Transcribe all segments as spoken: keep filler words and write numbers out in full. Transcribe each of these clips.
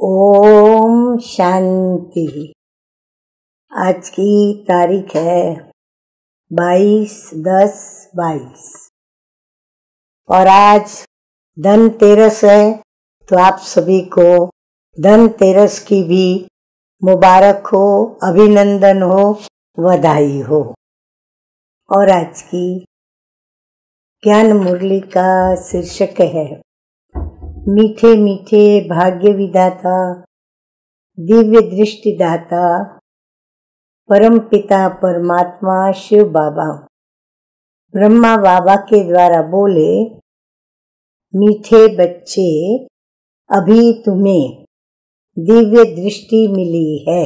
ओम शांति। आज की तारीख है बाईस दस बाईस और आज धनतेरस है, तो आप सभी को धनतेरस की भी मुबारक हो, अभिनंदन हो, बधाई हो। और आज की ज्ञान मुरली का शीर्षक है मीठे मीठे भाग्य विधाता, दिव्य दृष्टि दाता, परम पिता परमात्मा शिव बाबा ब्रह्मा बाबा के द्वारा बोले, मीठे बच्चे अभी तुम्हें दिव्य दृष्टि मिली है,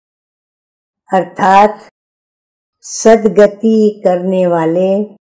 अर्थात सद्गति करने वाले,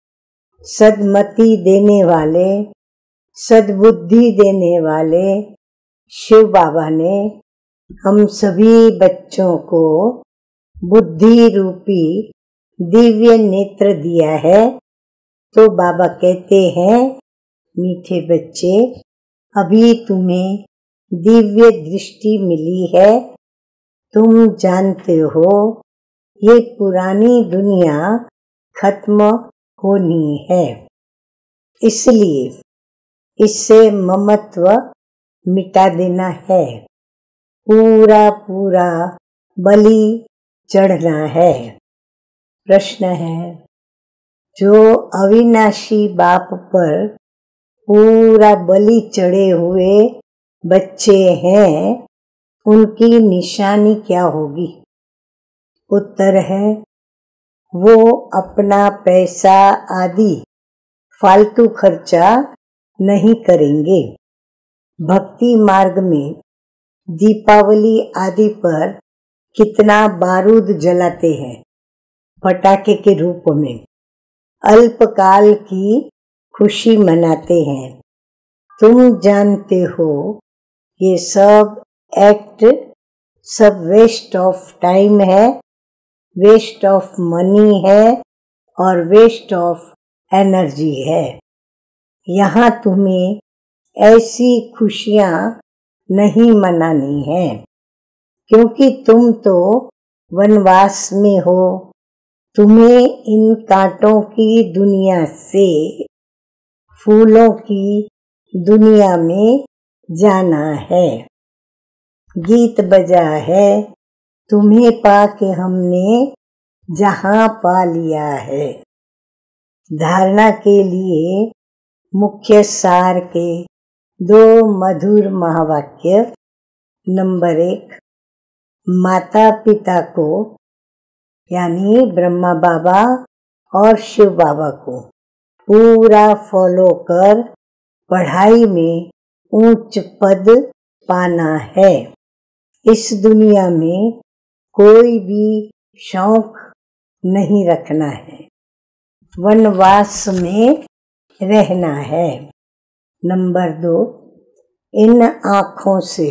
सद्मति देने वाले, सद्बुद्धि देने वाले शिव बाबा ने हम सभी बच्चों को बुद्धि रूपी दिव्य नेत्र दिया है। तो बाबा कहते हैं, मीठे बच्चे अभी तुम्हें दिव्य दृष्टि मिली है। तुम जानते हो ये पुरानी दुनिया खत्म होनी है, इसलिए इससे ममत्व मिटा देना है, पूरा पूरा बलि चढ़ना है। प्रश्न है, जो अविनाशी बाप पर पूरा बलि चढ़े हुए बच्चे हैं, उनकी निशानी क्या होगी? उत्तर है, वो अपना पैसा आदि फालतू खर्चा नहीं करेंगे। भक्ति मार्ग में दीपावली आदि पर कितना बारूद जलाते हैं पटाखे के रूप में, अल्पकाल की खुशी मनाते हैं। तुम जानते हो ये सब एक्ट सब वेस्ट ऑफ टाइम है, वेस्ट ऑफ मनी है और वेस्ट ऑफ एनर्जी है। यहाँ तुम्हें ऐसी खुशियाँ नहीं मनानी है, क्योंकि तुम तो वनवास में हो। तुम्हें इन कांटों की दुनिया से फूलों की दुनिया में जाना है। गीत बजा है, तुम्हें पाके हमने जहां पा लिया है। धारणा के लिए मुख्य सार के दो मधुर महावाक्य। नंबर एक, माता पिता को यानी ब्रह्मा बाबा और शिव बाबा को पूरा फॉलो कर पढ़ाई में ऊंच पद पाना है। इस दुनिया में कोई भी शौक नहीं रखना है, वनवास में रहना है। नंबर दो, इन आँखों से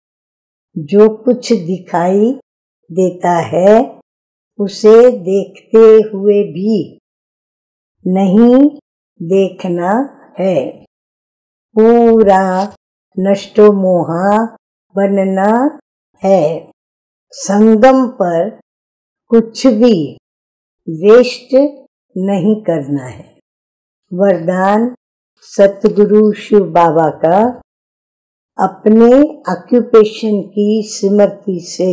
जो कुछ दिखाई देता है उसे देखते हुए भी नहीं देखना है, पूरा नष्टो मोहा बनना है। संगम पर कुछ भी वेस्ट नहीं करना है। वरदान सतगुरु शिव बाबा का, अपने ऑक्यूपेशन की सिमरती से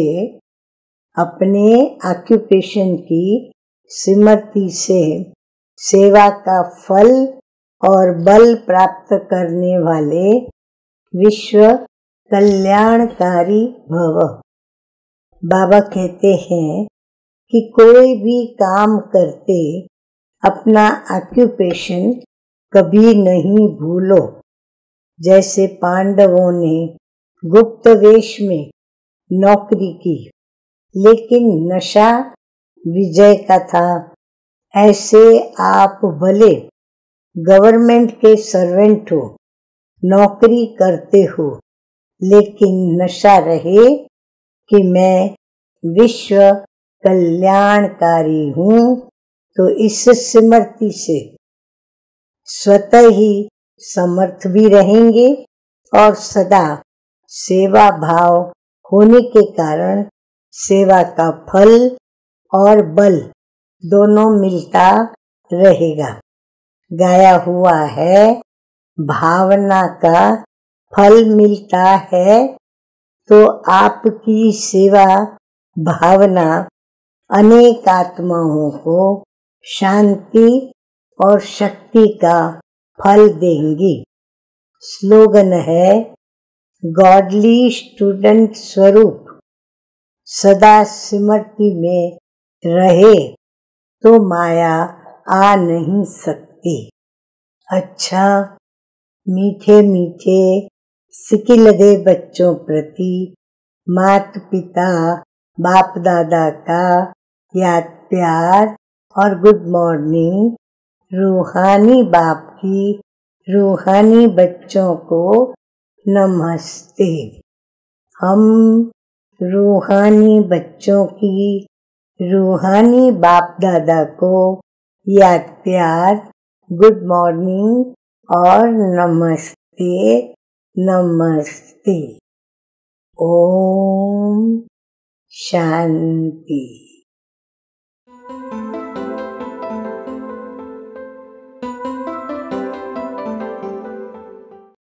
अपने ऑक्यूपेशन की सिमरती से सेवा का फल और बल प्राप्त करने वाले विश्व कल्याणकारी भव। बाबा कहते हैं कि कोई भी काम करते अपना ऑक्यूपेशन कभी नहीं भूलो। जैसे पांडवों ने गुप्त वेश में नौकरी की, लेकिन नशा विजय का था, ऐसे आप भले गवर्नमेंट के सर्वेंट हो, नौकरी करते हो, लेकिन नशा रहे कि मैं विश्व कल्याणकारी हूँ। तो इस सिमरती से स्वतः ही समर्थ भी रहेंगे और सदा सेवा भाव होने के कारण सेवा का फल और बल दोनों मिलता रहेगा। गाया हुआ है, भावना का फल मिलता है, तो आपकी सेवा भावना अनेक आत्माओं को शांति और शक्ति का फल देंगी। स्लोगन है, गॉडली स्टूडेंट स्वरूप सदा स्मृति में रहे तो माया आ नहीं सकती। अच्छा, मीठे मीठे सिक्के लगे बच्चों प्रति माता पिता बाप दादा का याद प्यार और गुड मॉर्निंग। रूहानी बाप की रूहानी बच्चों को नमस्ते। हम रूहानी बच्चों की रूहानी बाप दादा को याद प्यार, गुड मॉर्निंग और नमस्ते नमस्ते। ओम शांति।